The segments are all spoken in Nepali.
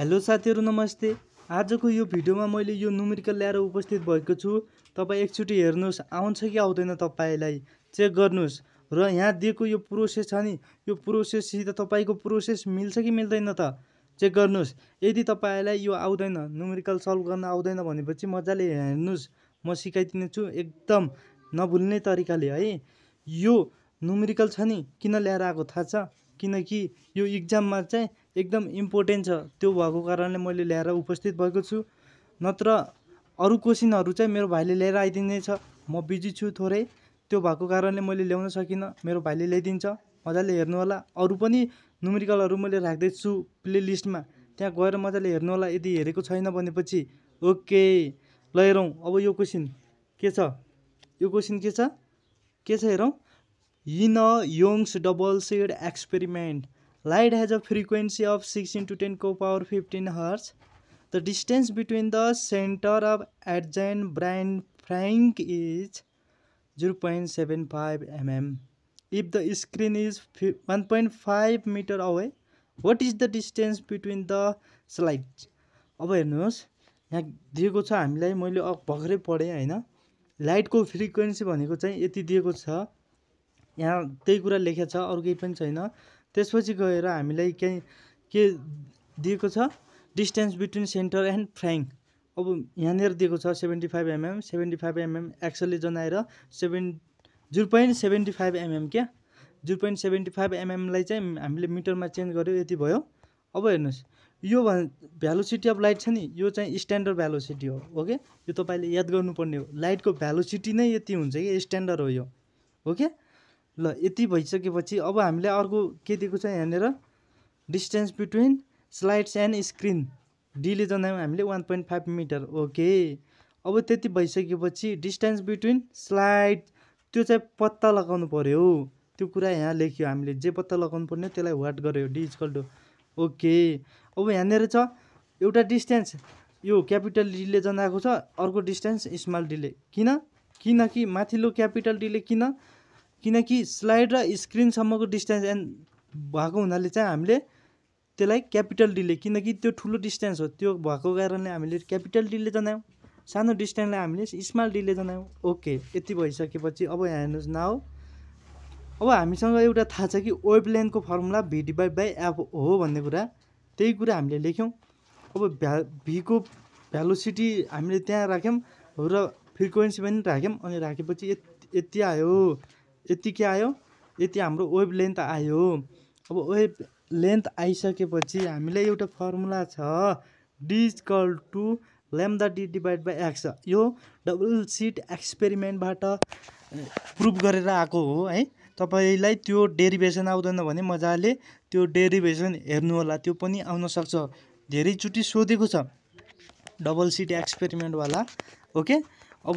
हेलो साथीहरु नमस्ते। आजको यो भिडियोमा मैले यो न्युमेरिकल ल्याएर उपस्थित भएको छु। तपाई एकचोटी हेर्नुस् आउँछ कि आउँदैन तपाईलाई चेक गर्नुस्। र यहाँ दिएको यो प्रोसेस छ नि, यो प्रोसेस सित तपाईको प्रोसेस मिल्छ कि मिल्दैन त चेक गर्नुस्। यदि तपाईलाई यो आउँदैन, न्युमेरिकल सल्भ गर्न आउँदैन भनेपछि मजाले हेर्नुस्, म सिकाइदिने छु एकदम नभुल्ने तरिकाले है। यो न्युमेरिकल छ नि किन ल्याएर आएको थाहा छ? किनकि यो एक्जाममा चाहिँ एकदम इम्पोर्टेन्ट छ। त्यो भएको कारणले मैले ल्याएर उपस्थित भएको छु। नत्र अरु क्वेशनहरु चाहिँ मेरो भाइले ल्याएर आइदिने छ। म बिजी छु थोरै, त्यो भएको कारणले मैले ल्याउन सकिन। मेरो भाइले ल्याइदिन्छ, मजाले हेर्नु होला। अरु पनि न्युमेरिकलहरु मैले राख्दै छु प्लेलिस्टमा, त्यहाँ गएर मजाले हेर्नु होला। यदि हेरेको छैन भनेपछि ओके ल हेरौँ। अब यो क्वेशन के छ? यो क्वेशन के छ? हेरौँ। In a Young's double-slit experiment, light has a frequency of 6 × 10⁻15 Hz. The distance between the center of adjacent blind flank is 0.75 mm. If the screen is 1.5 meter away, what is the distance between the slides? अब हेर्नुहोस्, यहाँ दिएको छ हामीलाई, मैले भर्खरै पढेँ हैन। लाइटको फ्रिक्वेन्सी भनेको चाहिँ यति दिएको छ। यहाँ त्यही कुरा लेखेको छ, अरु केही पनि छैन। त्यसपछि गएर हामीलाई के दिएको छ? Distance between centre and fringe. अब यहाँनिर दिएको छ 75 mm। 75 mm एक्चुअली जनाएर 0.75 mm क्या। 0.75 mm लाई चाहिँ हामीले मिटरमा चेन्ज गर्यो, यति भयो। अब हेर्नुस्, यो भेलोसिटी अफ लाइट छ नि, यो चाहिँ स्ट्यान्डर्ड भेलोसिटी हो। ओके, यो तपाईले याद गर्नुपर्ने हो। लाइटको भेलोसिटी नै यति हुन्छ कि स्ट्यान्डर्ड हो यो। ओके ल, यति भइसकेपछि अब हामीले अर्को के दिएको छ यहाँनिर? Distance between slides and screen डीले जनायौँ हामीले 1.5 मिटर। ओके, अब त्यति भइसकेपछि डिस्टेन्स बिट्विन स्लाइड त्यो चाहिँ पत्ता लगाउनु पर्यो। त्यो कुरा यहाँ लेख्यो, हामीले जे पत्ता लगाउनु पर्ने त्यसलाई व्हाट गर्यो, डी इक्वल टु। ओके, अब यहाँनिर छ एउटा डिस्टेन्स, यो क्यापिटल डीले जनाएको छ, अर्को डिस्टेन्स स्मल डीले। किनकि माथिल्लो क्यापिटल डीले किनकि स्लाइड र स्क्रिनसम्मको डिस्टेन्स एन्ड भएको हुनाले चाहिँ हामीले त्यसलाई क्यापिटल डीले, किनकि त्यो ठुलो डिस्टेन्स हो, त्यो भएको कारणले हामीले क्यापिटल डीले जनायौँ। सानो डिस्टेन्सलाई हामीले स्मल डीले जनायौँ। ओके, यति भइसकेपछि अब यहाँ हेर्नुहोस् नाउ। अब हामीसँग एउटा थाहा छ कि वेभ लेन्थको फर्मुला v/f हो भन्ने कुरा, त्यही कुरा हामीले लेख्यौँ। अब v को भेलोसिटी हामीले त्यहाँ राख्यौँ र फ्रिक्वेन्सी पनि राख्यौँ। अनि राखेपछि यति आयो, यति के आयो? यति हाम्रो वेभ लेन्थ आयो। अब वेभ लेन्थ आइसकेपछि हामीलाई एउटा फर्मुला छ, d equal to lambda d divide by x। यो डबल स्लिट एक्सपेरिमेन्टबाट प्रुभ गरेर आएको हो है। तपाईलाई त्यो डेरिभेसन आउँदैन भने मजाले त्यो डेरिभेसन हेर्नु होला, त्यो पनि आउन सक्छ। धेरैचोटि सोधेको छ डबल स्लिट एक्सपेरिमेन्ट वाला। ओके, अब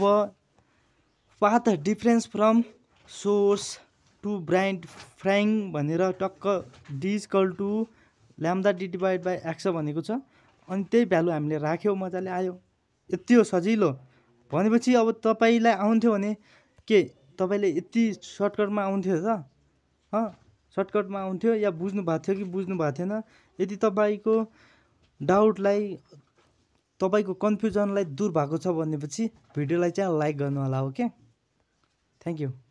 path difference from source to bright fringe भनेर टक्क d equal to lambda d divide by x भनेको छ। अनि त्यही भ्यालु हामीले राख्यौँ, मजाले आयो। यति हो, सजिलो। भनेपछि अब तपाईलाई आउँथ्यो भने के तपाईले यति सर्टकटमा आउँथ्यो त? सर्टकटमा आउँथ्यो या बुझ्नु भएको थियो कि बुझ्नु भएको थिएन? यदि तपाईको डाउटलाई, तपाईको कन्फ्युजनलाई दूर भएको छ भनेपछि भिडियोलाई चाहिँ लाइक गर्नु होला। Okay, thank you.